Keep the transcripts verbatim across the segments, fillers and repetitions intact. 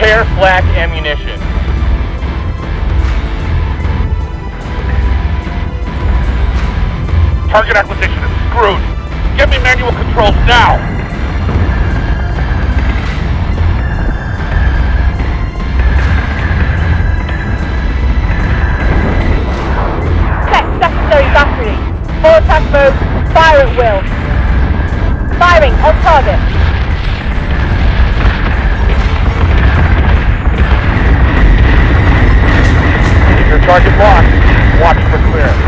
Spare flak ammunition. Target acquisition is screwed. Get me manual controls now! Check secondary battery. Full attack mode. Fire at will. Firing on target. Keep your target locked. Watch for clearance.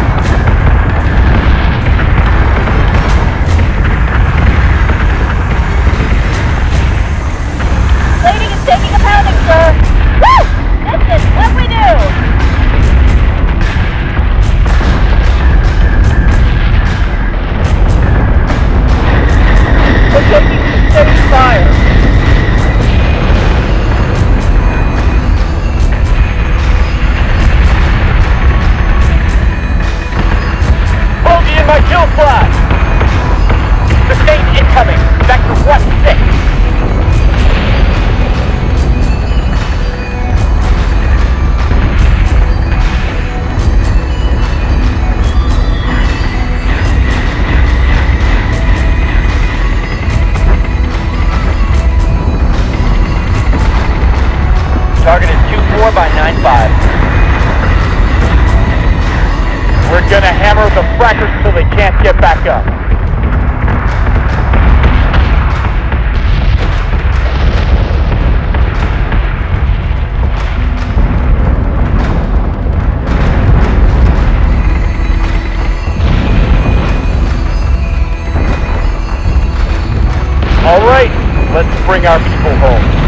Lady is taking a pounding, sir. Woo! Listen, what we do? We're taking steady fire. Bogey in my kill flash! Sustained incoming. Vector one six. Target is two four by nine five. We're gonna hammer the frackers till they can't get back up. All right, let's bring our people home.